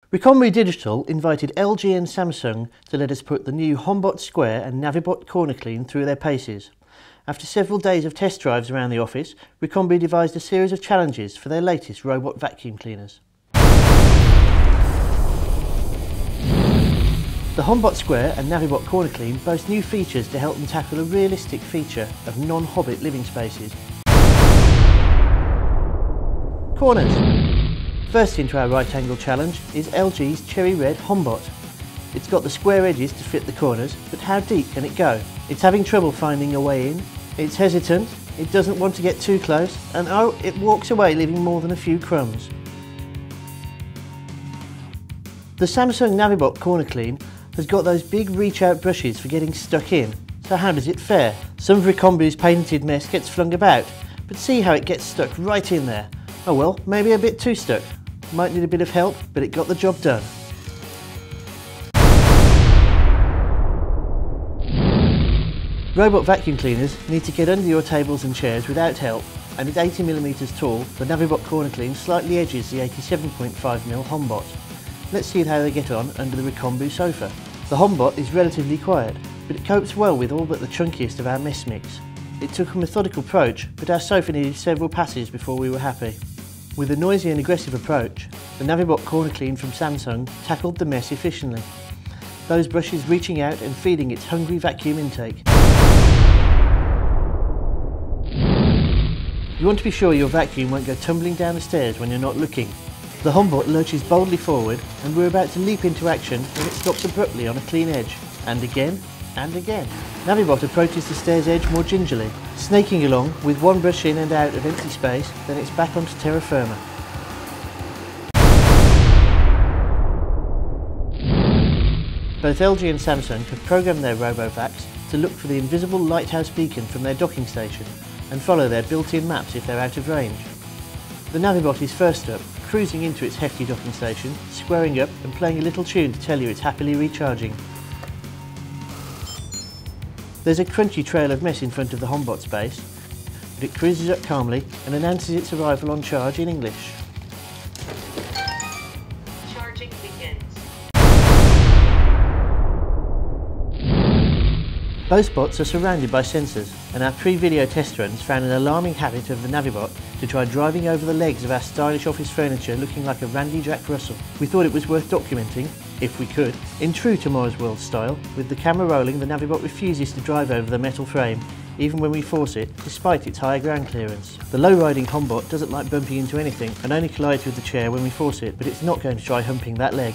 Recombu Digital invited LG and Samsung to let us put the new HomBot Square and NaviBot CornerClean through their paces. After several days of test drives around the office, Recombu devised a series of challenges for their latest robot vacuum cleaners. The HomBot Square and NaviBot CornerClean boast new features to help them tackle a realistic feature of non-Hobbit living spaces. Corners. First into our right angle challenge is LG's cherry red HomBot. It's got the square edges to fit the corners, but how deep can it go? It's having trouble finding a way in, it's hesitant, it doesn't want to get too close, and oh, it walks away leaving more than a few crumbs. The Samsung NaviBot CornerClean has got those big reach out brushes for getting stuck in, so how does it fare? Some of Recombu's painted mess gets flung about, but see how it gets stuck right in there. Oh well, maybe a bit too stuck. Might need a bit of help, but it got the job done. Robot vacuum cleaners need to get under your tables and chairs without help, and at 80mm tall, the NaviBot CornerClean slightly edges the 87.5mm HomBot. Let's see how they get on under the Recombu sofa. The HomBot is relatively quiet, but it copes well with all but the chunkiest of our mess mix. It took a methodical approach, but our sofa needed several passes before we were happy. With a noisy and aggressive approach, the NaviBot CornerClean from Samsung tackled the mess efficiently, those brushes reaching out and feeding its hungry vacuum intake. You want to be sure your vacuum won't go tumbling down the stairs when you're not looking. The HomBot lurches boldly forward, and we're about to leap into action when it stops abruptly on a clean edge, and again, and again. NaviBot approaches the stairs edge more gingerly, snaking along with one brush in and out of empty space, then it's back onto terra firma. Both LG and Samsung have programmed their Robovacs to look for the invisible lighthouse beacon from their docking station and follow their built-in maps if they're out of range. The NaviBot is first up, cruising into its hefty docking station, squaring up and playing a little tune to tell you it's happily recharging. There's a crunchy trail of mess in front of the HomBot's base, but it cruises up calmly and announces its arrival on charge in English. Charging begins. Both bots are surrounded by sensors, and our pre-video test runs found an alarming habit of the NaviBot to try driving over the legs of our stylish office furniture looking like a Randy Jack Russell. We thought it was worth documenting, if we could, in true Tomorrow's World style. With the camera rolling, the NaviBot refuses to drive over the metal frame, even when we force it, despite its higher ground clearance. The low-riding HomBot doesn't like bumping into anything and only collides with the chair when we force it, but it's not going to try humping that leg.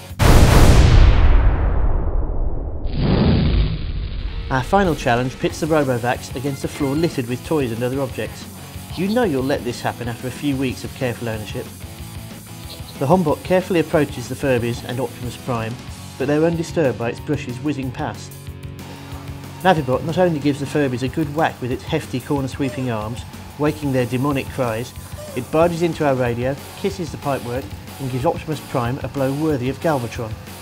Our final challenge pits the Robovacs against a floor littered with toys and other objects. You know you'll let this happen after a few weeks of careful ownership. The HomBot carefully approaches the Furbies and Optimus Prime, but they're undisturbed by its brushes whizzing past. NaviBot not only gives the Furbies a good whack with its hefty corner-sweeping arms, waking their demonic cries, it barges into our radio, kisses the pipework, and gives Optimus Prime a blow worthy of Galvatron.